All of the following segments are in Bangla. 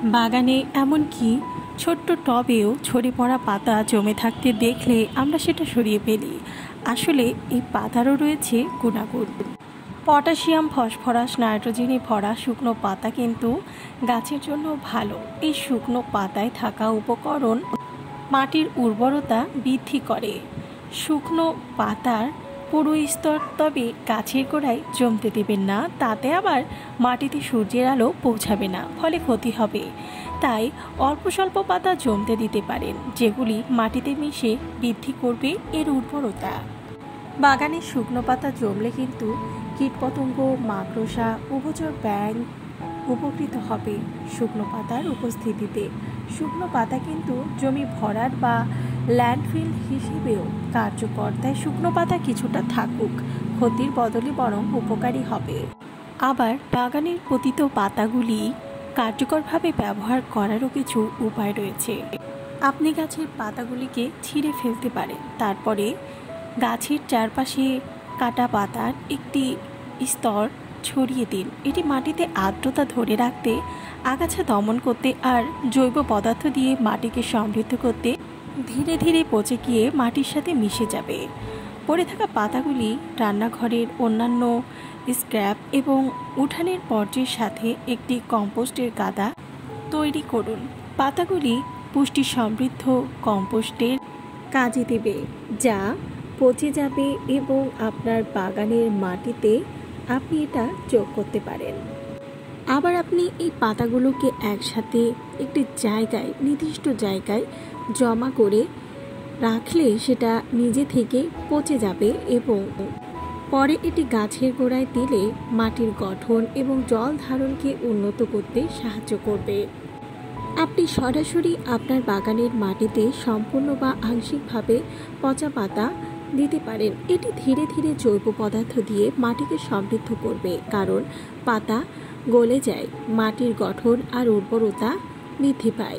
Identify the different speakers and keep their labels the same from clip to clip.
Speaker 1: বাগানে এমনকি ছোট্ট টবেও ঝরে পড়া পাতা জমে থাকতে দেখলে আমরা সেটা সরিয়ে ফেলি। আসলে এই পাতারও রয়েছে গুণাগুণ। পটাশিয়াম, ফসফরাস, নাইট্রোজেনে ভরা শুকনো পাতা কিন্তু গাছের জন্য ভালো। এই শুকনো পাতায় থাকা উপকরণ মাটির উর্বরতা বৃদ্ধি করে। শুকনো পাতার পুরো স্তর তবে গাছের গোড়ায় জমতে দেবেন না, তাতে আবার মাটিতে সূর্যের আলো পৌঁছাবে না, ফলে ক্ষতি হবে। তাই অল্প স্বল্প পাতা জমতে দিতে পারেন, যেগুলি মাটিতে মিশে বৃদ্ধি করবে এর উর্বরতা। বাগানে শুকনো পাতা জমলে কিন্তু কীটপতঙ্গ, মাকড়সা, উভচর, ব্যাঙ উপকৃত হবে শুকনো পাতার উপস্থিতিতে। শুকনো পাতা কিন্তু জমি ভরাট বা ল্যান্ডফিল হিসেবেও কার্যকর, তাই শুকনো পাতা কিছুটা থাকুক, ক্ষতির বদলে বরং উপকারী হবে। আবার বাগানের পতিত পাতাগুলি কার্যকরভাবে ব্যবহার করারও কিছু উপায় রয়েছে। আপনি গাছের পাতাগুলিকে ছিঁড়ে ফেলতে পারেন, তারপরে গাছের চারপাশে কাটা পাতার একটি স্তর ছড়িয়ে দিন। এটি মাটিতে আর্দ্রতা ধরে রাখতে, আগাছা দমন করতে আর জৈব পদার্থ দিয়ে মাটিকে সমৃদ্ধ করতে ধীরে ধীরে পচে গিয়ে মাটির সাথে মিশে যাবে। পড়ে থাকা পাতাগুলি রান্নাঘরের অন্যান্য স্ক্র্যাপ এবং উঠানের বর্জ্যের সাথে একটি কম্পোস্টের গাদা তৈরি করুন। পাতাগুলি পুষ্টি সমৃদ্ধ কম্পোস্টের কাজে দেবে, যা পচে যাবে এবং আপনার বাগানের মাটিতে আপনি এটা যোগ করতে পারেন। আবার আপনি এই পাতাগুলোকে একসাথে একটি জায়গায়, নির্দিষ্ট জায়গায় জমা করে রাখলে সেটা নিজে থেকে পচে যাবে এবং পরে এটি গাছের গোড়ায় দিলে মাটির গঠন এবং জল ধারণকে উন্নত করতে সাহায্য করবে। আপনি সরাসরি আপনার বাগানের মাটিতে সম্পূর্ণ বা আংশিকভাবে পচা পাতা দিতে পারেন। এটি ধীরে ধীরে জৈব পদার্থ দিয়ে মাটিকে সমৃদ্ধ করবে, কারণ পাতা গলে যায়, মাটির গঠন আর উর্বরতা বৃদ্ধি পায়।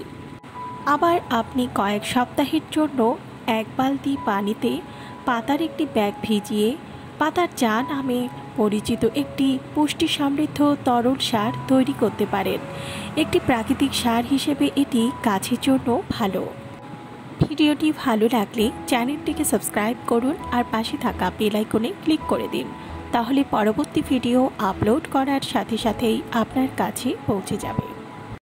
Speaker 1: আবার আপনি কয়েক সপ্তাহের জন্য এক বালতি পানিতে পাতার একটি ব্যাগ ভিজিয়ে পাতার চা নামে পরিচিত একটি পুষ্টি সমৃদ্ধ তরল সার তৈরি করতে পারেন। একটি প্রাকৃতিক সার হিসেবে এটি গাছের জন্য ভালো। ভিডিওটি ভালো লাগলে চ্যানেলটিকে সাবস্ক্রাইব করুন আর পাশে থাকা বেল আইকনে ক্লিক করে দিন, তাহলে পরবর্তী ভিডিও আপলোড করার সাথে সাথেই আপনার কাছে পৌঁছে যাবে।